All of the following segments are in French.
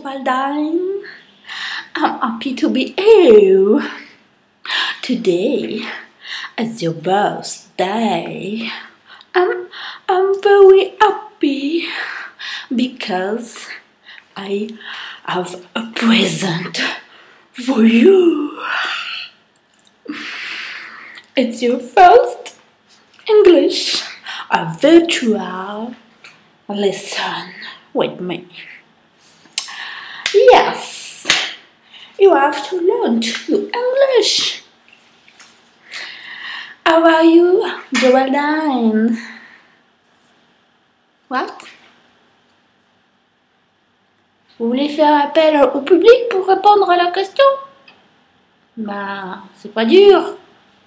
Geraldine. I'm happy to be here. Today is your birthday. I'm very happy because I have a present for you. It's your first English, a virtual lesson with me. Yes, you have to learn to English. How are you, Geraldine? What? Vous voulez faire appel au public pour répondre à la question? Bah, c'est pas dur.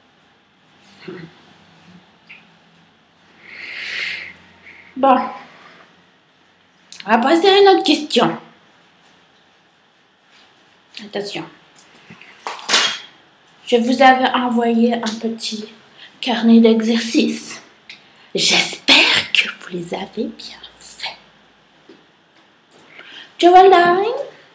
Bon, on va passer à une autre question. Attention. Je vous avais envoyé un petit carnet d'exercices. J'espère que vous les avez bien faits. Geraldine?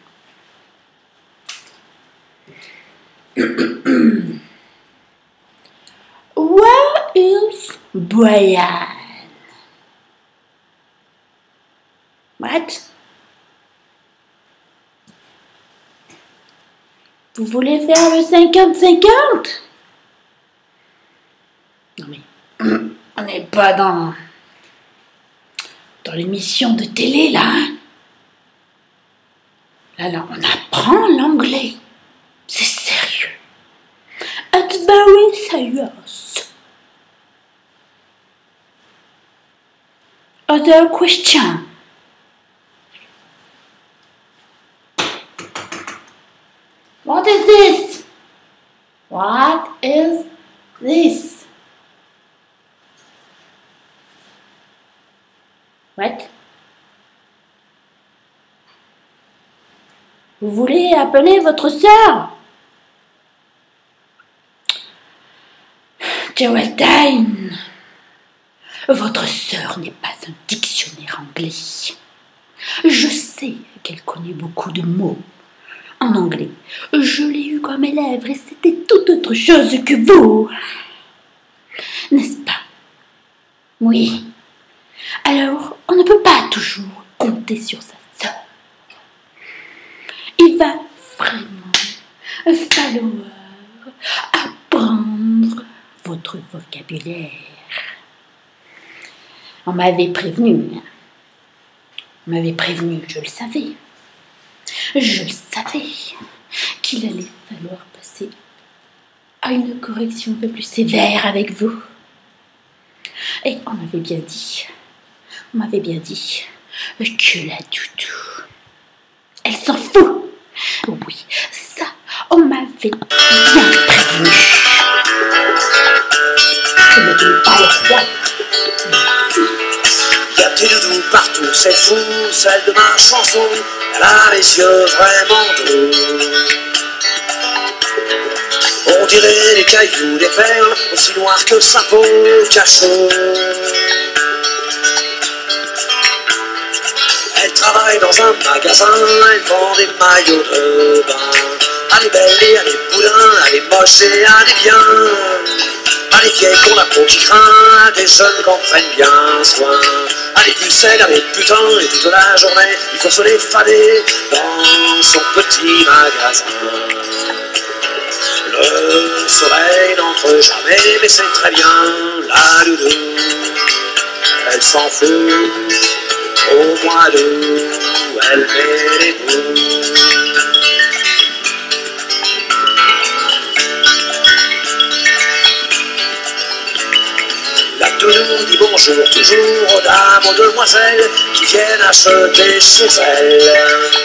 Where is Brian? What? Vous voulez faire le 50-50? Non mais, on n'est pas dans l'émission de télé là, hein? Là, on apprend l'anglais. C'est sérieux. It's very serious. Other question. What is this? What is this? What? Vous voulez appeler votre sœur? Geraldine, votre sœur n'est pas un dictionnaire anglais. Je sais qu'elle connaît beaucoup de mots en anglais. Je l'ai eu comme élève et c'était tout autre chose que vous. N'est-ce pas? Oui. Alors, on ne peut pas toujours compter sur sa sœur. Il va vraiment falloir apprendre votre vocabulaire. On m'avait prévenu. Je le savais. Je savais qu'il allait falloir passer à une correction un peu plus sévère avec vous. Et on m'avait bien dit que la doudou, elle s'en fout. Oui, ça, on m'avait bien prévenu. Je ne veux pas le roi. Y a des doudous partout, c'est fou, celle de ma chanson, elle a les yeux vraiment doux. On dirait des cailloux, des perles, aussi noires que sa peau cachot. Elle travaille dans un magasin, elle vend des maillots de bain. Elle est belle et elle est boudin, elle est moche et elle est bien. Elle est vieille pour la peau qui craint, des jeunes qu'en prennent bien soin. Elle est pucelle, elle est putain, et toute la journée, il faut se les fader dans son petit magasin. Le soleil n'entre jamais, mais c'est très bien, la doudou, elle s'en fout. Au mois d'août, elle met les bouts. La doudou dit bonjour toujours aux dames, aux demoiselles qui viennent acheter chez elle.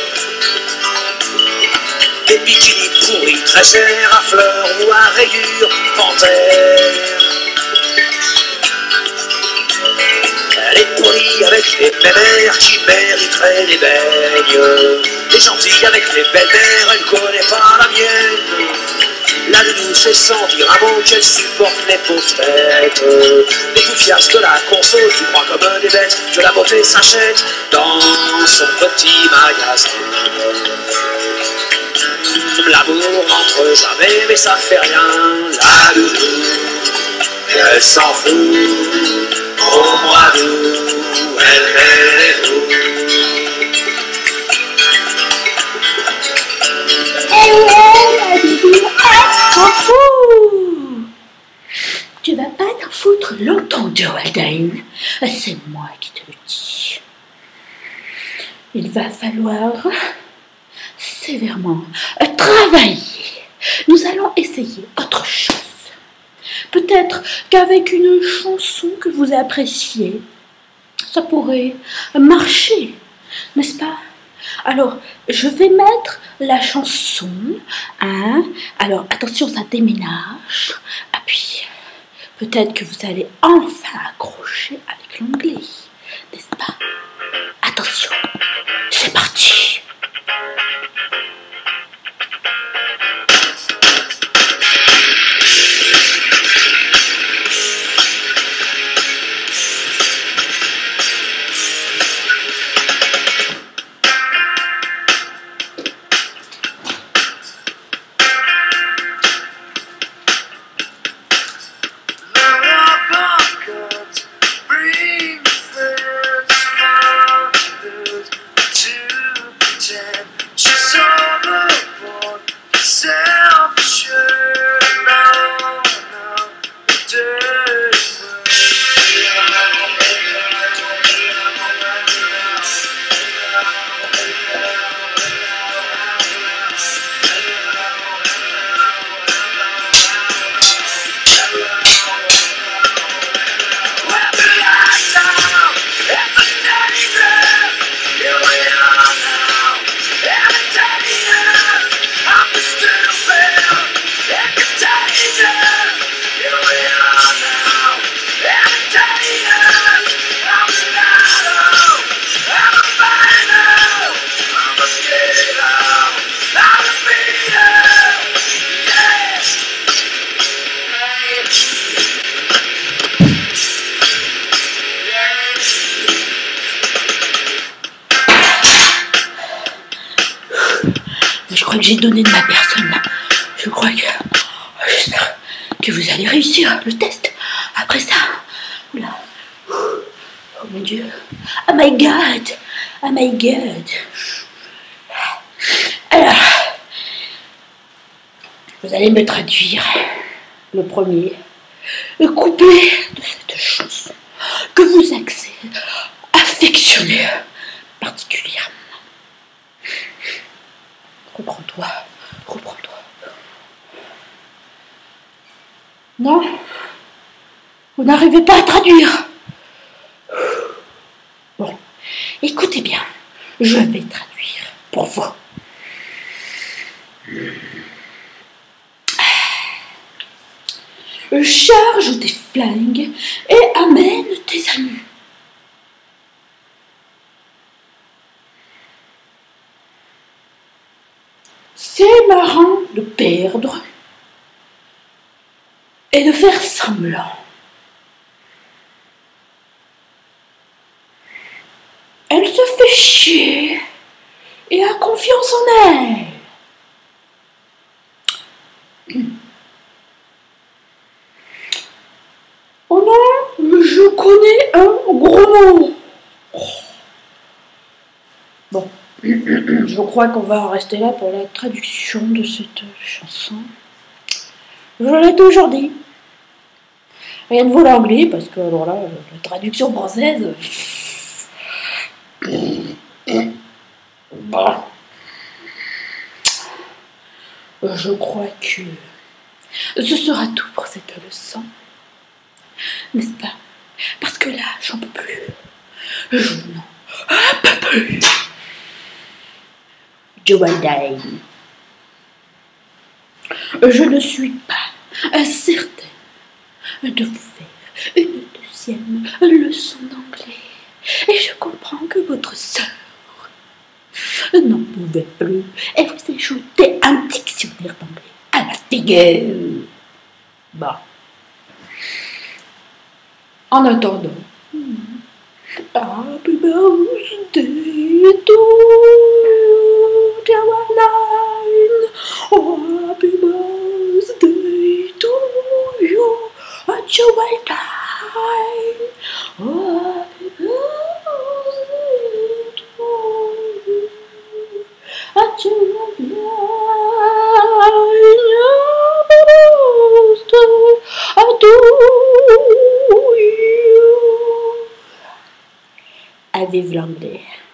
Des bikinis pourris très chers à fleurs ou à rayures panthères. Elle est polie avec les mémères qui mériteraient des beignes. Elle est gentille avec les belles-mères, elle connaît pas la mienne. La doudou, c'est sentir un mot qu'elle supporte les pauvres têtes. Les confiances de la console, tu crois comme des bêtes que la beauté s'achète dans son petit magasin. L'amour rentre jamais, mais ça ne fait rien. La doudou, elle s'en fout. Au mois d'août, elle met les loups. Eh ouais, la doudou, elle s'en fout. Tu vas pas t'en foutre longtemps, Joe Haldane. C'est moi qui te le dis. Il va falloir sévèrement travailler. Nous allons essayer autre chose. Peut-être qu'avec une chanson que vous appréciez, ça pourrait marcher, n'est-ce pas? Alors, je vais mettre la chanson, hein? Alors, attention, ça déménage. Ah puis, peut-être que vous allez enfin accrocher avec l'anglais, n'est-ce pas? Attention, c'est parti. Je crois que j'ai donné de ma personne. Je crois que... J'espère que vous allez réussir le test. Après ça... Oula. Oh mon Dieu. Oh my God. Oh my God. Alors... Vous allez me traduire le premier couplet de cette chanson que vous affectionnez particulièrement. Reprends-toi, reprends-toi. Non, vous n'arrivez pas à traduire. Bon, écoutez bien, je vais traduire pour vous. Charge tes flingues et amène tes amis. C'est marrant de perdre et de faire semblant. Elle se fait chier et a confiance en elle. Oh non, je connais un gros mot. Bon, je crois qu'on va en rester là pour la traduction de cette chanson. Je l'ai toujours dit. Rien de vaut l'anglais, parce que alors là, la traduction française... Bon. Je crois que ce sera tout pour cette leçon. N'est-ce pas? Parce que là, j'en peux plus. Je n'en peux plus. Joe Haldane. Je ne suis pas certaine de vous faire une deuxième leçon d'anglais. Et je comprends que votre sœur n'en pouvait plus et vous ajouter un dictionnaire d'anglais à la Dégueu. Bah. En attendant, happy birthday to you, Caroline. Oh, happy birthday to you, at your well time. Oh, happy birthday to you, at your well time. Happy birthday to you. À vive l'anglais.